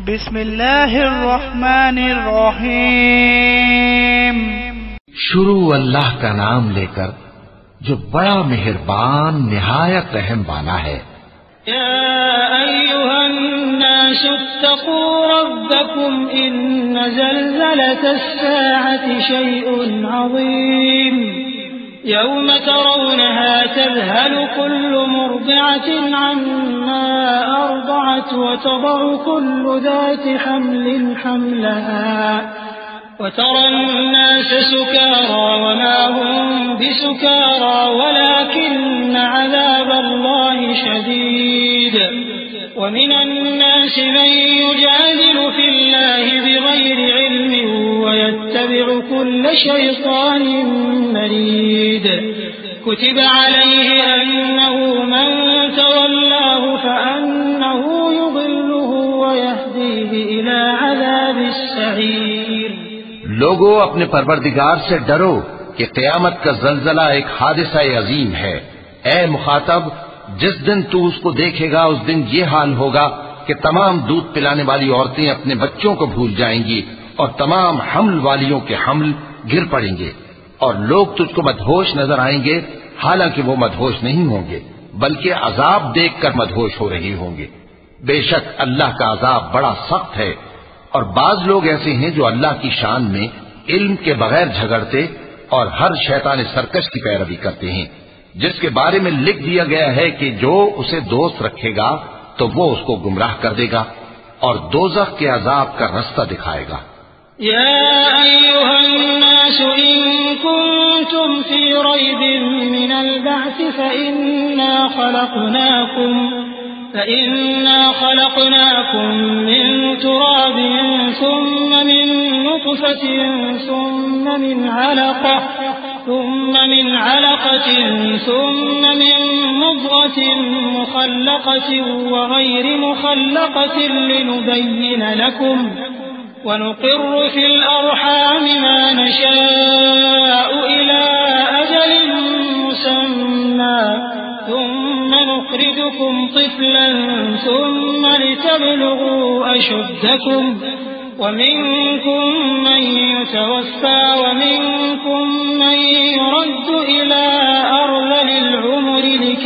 بسم اللہ الرحمن الرحیم۔ شروع اللہ کا نام لے کر جو بڑا مہربان نہایت رحم والا ہے۔ یا ایھا الناس اتقوا ربکم ان زلزلۃ الساعۃ شیء عظیم یوم ترونها تذهل كل مرضعة عما أرضعت وتضع كل ذات حمل حملها وترى الناس سكارى وما هم بسكارى ولكن عذاب الله شديد ومن الناس من يجادل في الله بغير علم ويتبع كل شيطان مريد كتب عليه أنه من تولاه فأنه يضله ويهديه إلى عذاب السعير۔ لوگو اپنے پروردگار سے ڈرو کہ قیامت کا زلزلہ ایک حادثہ عظیم ہے۔ اے مخاطب، جس دن تو اس کو دیکھے گا اس دن یہ حال ہوگا کہ تمام دودھ پلانے والی عورتیں اپنے بچوں کو بھول جائیں گی اور تمام حمل والیوں کے حمل گر پڑیں گے، اور لوگ تجھ کو مدہوش نظر آئیں گے، حالانکہ وہ مدہوش نہیں ہوں گے بلکہ عذاب دیکھ کر مدہوش ہو رہے ہوں گے۔ بے شک اللہ کا عذاب بڑا سخت ہے۔ اور بعض لوگ ایسے ہیں جو اللہ کی شان میں علم کے بغیر جھگڑتے اور ہر شیطان سرکش کی پیروی کرتے ہیں، جس کے بارے میں لکھ دیا گیا ہے کہ جو اسے دوست رکھے گا تو وہ اس کو گمراہ کر دے گا اور دوزخ کے عذاب کا رستہ دکھائے گا۔ یا ایھا الناس ان کنتم فی ریب من البعث فإنا خلقناكم من تراب ثم من نطفة ثم من علقة ثم من مضغة مخلقة وغير مخلقة لنبين لكم ونقر في الأرحام ما نشاء إلى أجل مسمى ثم نخرجكم طفلا ثم لتبلغوا أشدكم ومنكم من يتوفى ومنكم من يرد إلى أرذل العمر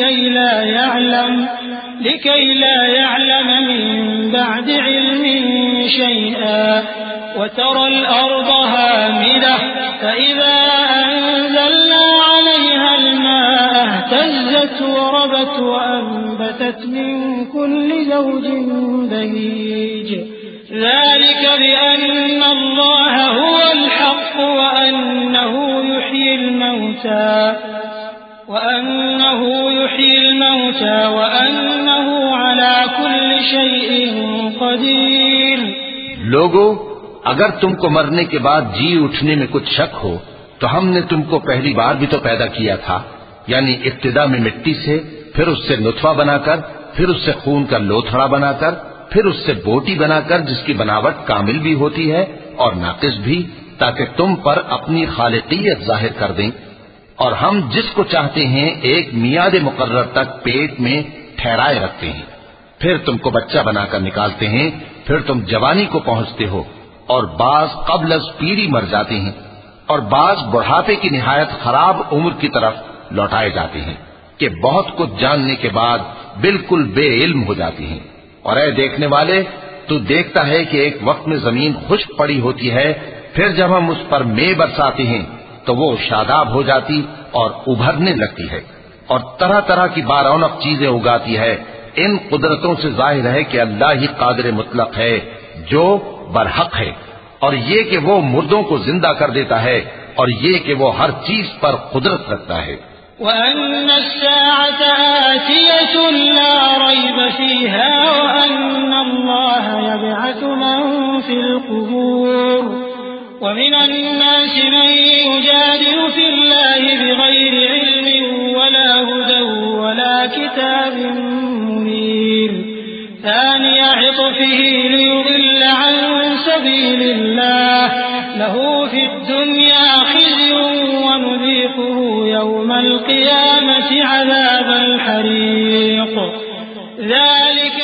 لكي لا يعلم من بعد علم شيئا وترى الأرض هامدة فإذا أنزلنا عليها الماء اهتزت وربت وأنبتت من كل زوج بهيج ذلك بأن الله هو الحق وأنه يحيي الموتى وأنه على كل شيء قدير۔ لوگو، اگر تم کو مرنے کے بعد جی اٹھنے میں کچھ شک ہو تو ہم نے تم کو پہلی بار بھی تو پیدا کیا تھا، یعنی ابتدا میں مٹی سے، پھر اس سے نطفہ بنا کر، پھر اس سے خون کا لوتھڑا بنا کر، پھر اس سے بوٹی بنا کر جس کی بناوٹ کامل بھی ہوتی ہے اور ناقص بھی، تاکہ تم پر اپنی خالقیت ظاہر کر دیں۔ اور ہم جس کو چاہتے ہیں ایک میعاد مقرر تک پیٹ میں ٹھہرائے رکھتے ہیں، پھر تم کو بچہ بنا کر نکالتے ہیں، پھر تم جوانی کو پہنچتے ہو، اور بعض قبل از پیری مر جاتے ہیں، اور بعض بڑھاپے کی نہایت خراب عمر کی طرف لوٹائے جاتے ہیں کہ بہت کچھ جاننے کے بعد بالکل بے علم ہو جاتی ہیں۔ اور اے دیکھنے والے، تو دیکھتا ہے کہ ایک وقت میں زمین خشک پڑی ہوتی ہے، پھر جب ہم اس پر مے برساتے ہیں تو وہ شاداب ہو جاتی اور ابھرنے لگتی ہے اور طرح طرح کی بارونق چیزیں اگاتی ہے۔ ان قدرتوں سے ظاہر ہے کہ اللہ ہی قادر مطلق ہے جو برحق ہے، اور یہ کہ وہ مردوں کو زندہ کر دیتا ہے، اور یہ کہ وہ ہر چیز پر قدرت رکھتا ہے۔ وَأَنَّ السَّاعَةَ آتِيَةٌ لَا رَيْبَ فِيهَا وَأَنَّ اللَّهَ يَبْعَثُ مَن فِي الْقُبُورِ وَمِنَ النَّاسِ مَن يُجَادِلُ فِي اللَّهِ بِغَيْرِ عِلْمٍ وَلَا هُدًى وَلَا كِتَابٍ مُنِيرٍ ثَانِيَ عِطْفِهِ لِيُضِلَّ عَن سَبِيلِ اللَّهِ لَهُ فِي الدُّنْيَا خِزْيٌ وَنُذِيقُهُ يَوْمَ الْقِيَامَةِ عَذَابَ الْحَرِيقِ ذَلِكَ